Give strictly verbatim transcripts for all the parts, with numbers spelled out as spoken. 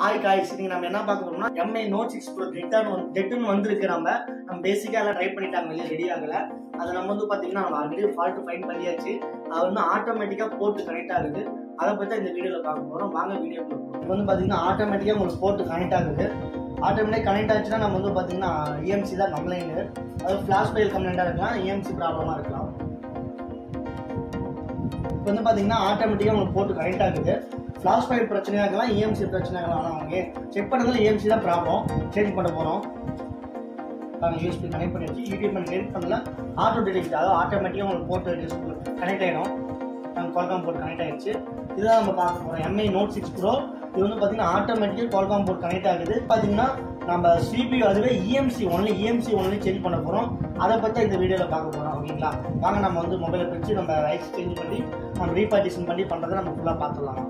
Hi guys, இன்னைக்கு நம்ம என்ன பார்க்க போறோம்னா M I Note six Pro டெட்டன் டெட்டன் வந்திருக்கு. நம்ம நம்ம பேசிக்கா எல்லாம் ட்ரை பண்ணிட்டாங்க, வெளிய ரெடி ஆகல. அத நம்ம வந்து பாத்தீங்கன்னா நம்ம ஆல்ரெடி ஃபால்ட் ஃபைண்ட் பண்ணியாச்சு. அது வந்து ஆட்டோமேட்டிக்கா போர்ட் கனெக்ட் ஆகுது. அத பத்தி இந்த வீடியோல பார்க்க போறோம். வாங்க வீடியோக்குள்ள போலாம். இப்போ வந்து பாத்தீங்கன்னா ஆட்டோமேட்டிக்கா உங்களுக்கு போர்ட் கனெக்ட் ஆகுது. ஆட்டோமேட்டிக்கா கனெக்ட் ஆச்சுன்னா நம்ம வந்து பாத்தீங்கன்னா E M M C தான் கம்ப்ளைண்ட். அது ஃபிளாஷ் ஃபைல் கம்ப்ளைண்டா இருக்கலாம், E M M C ப்ராப்ளமா இருக்கலாம். இப்போ வந்து பாத்தீங்கன்னா ஆட்டோமேட்டிக்கா உங்களுக்கு போர்ட் கனெக்ட் ஆகுது. ஃபிளாஷ் ஃபைல் பிரச்சனையா இருக்கலாம், E M M C பிரச்சனையா இருக்கலாம். ஆனால் அவங்க செக் பண்ணதுல E M M C தான் ப்ராப்ளம். சேஞ்ச் பண்ண போகிறோம். நாங்கள் யூஎஸ்பி கனெக்ட் பண்ணிடுச்சு. யூடியூப் பண்ணி கனெக்ட் பண்ணல, ஆட்டோ டிடெக்ட், அதாவது ஆட்டோமேட்டிக்காக உங்களுக்கு போர்ட் கனெக்ட் ஆகிடும். நாங்கள் குவால்காம் போர்ட் கனெக்ட் ஆகிடுச்சு. இதுதான் நம்ம பார்க்க போகிறோம். M I Note six Pro இது வந்து பார்த்தீங்கன்னா ஆட்டோமேட்டிக்காக குவால்காம் போர்ட் கனெக்ட் ஆகுது. பார்த்தீங்கன்னா நம்ம C P U அதுவே E M M C only E M M C only change பண்ண போகிறோம். அதை பற்றி இந்த வீடியோவில் பார்க்க போகிறோம். ஓகேங்களா? வாங்க நம்ம வந்து மொபைலை பிரித்து நம்ம ரைட்ஸ் சேஞ்ச் பண்ணி நம்ம ரீபார்ட்டிஷன் பண்ணி பண்ணுறதை நம்ம ஃபுல்லாக பார்த்துடலாம்.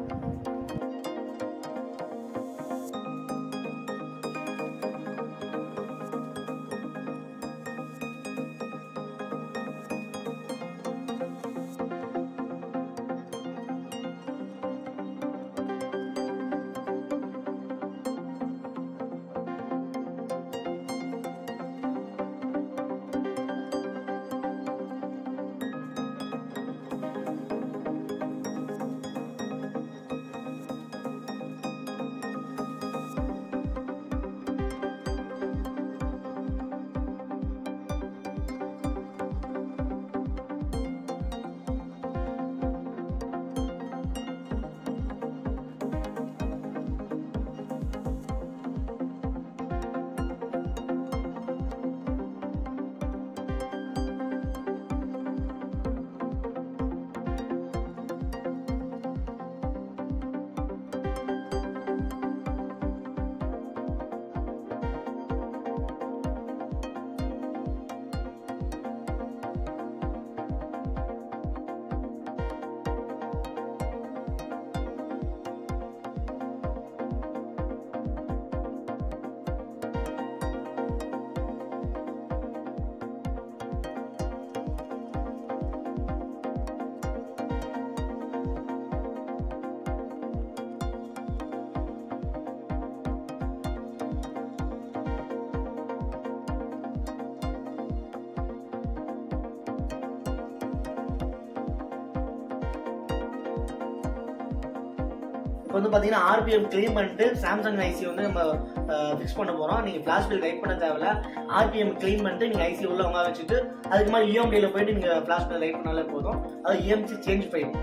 இப்போ வந்து பார்த்தீங்கன்னா R P M கிளீன் பண்ணிட்டு சாம்சங் ஐசி வந்து நம்ம ஃபிக்ஸ் பண்ண போகிறோம். நீங்கள் ஃபிளாஷ் பில் ரைட் பண்ண தேவையில்ல. R P M கிளீன் பண்ணிட்டு நீங்கள் ஐசி உள்ள வாங்க வச்சுட்டு அதுக்கு மாதிரி E M Dல போயிட்டு நீங்கள் ஃபிளாஷ் பில் ரைட் பண்ணாலே போதும். அது E M M C change file.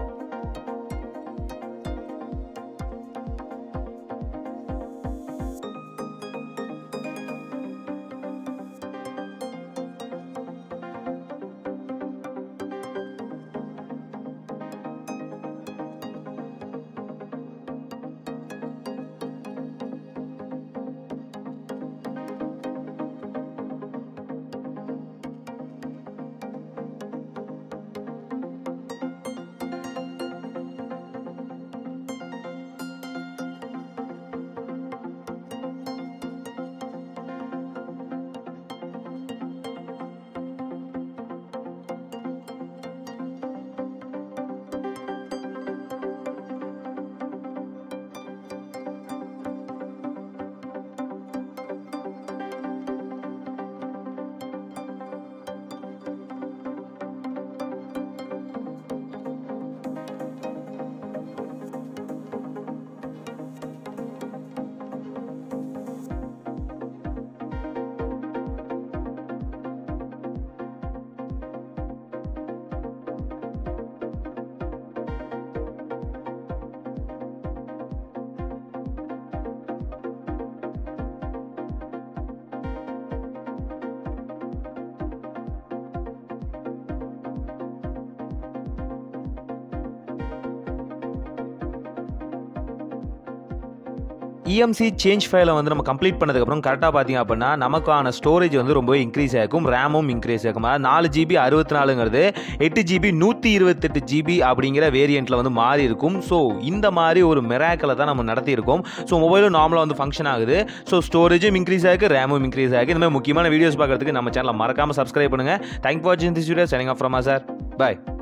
E M M C change ஃபைலை வந்து நம்ம கம்ப்ளீட் பண்ணதுக்கப்புறம் கரெக்டாக பார்த்தீங்க அப்படின்னா நமக்கான ஸ்டோரேஜ் வந்து ரொம்ப இன்க்ரீஸ் ஆகும், ரேமும் இன்க்ரீஸ் ஆகும். அதாவது நாலு ஜிபி அறுபத்தி நாலுங்கிறது எட்டு ஜிபி நூற்றி இருபத்தெட்டு ஜிபி அப்படிங்கிற வேரியண்ட்டில் வந்து மாறி இருக்கும். ஸோ இந்த மாதிரி ஒரு மிராக்கிளை தான் நம்ம நடத்தியிருக்கோம். ஸோ மொபைலும் நார்மலாக வந்து ஃபங்க்ஷன் ஆகுது. ஸோ ஸ்டோரேஜும் இன்க்ரீஸ் ஆகுது, ரேமும் இன்க்ரீஸ் ஆகுது. இந்த மாதிரி முக்கியமான வீடியோஸ் பார்க்குறதுக்கு நம்ம சேனலை மறக்காமல் சப்ஸ்கிரைப் பண்ணுங்கள். தேங்க் ஃபார் வாட்சிங் this video. Signing off from sir. Bye.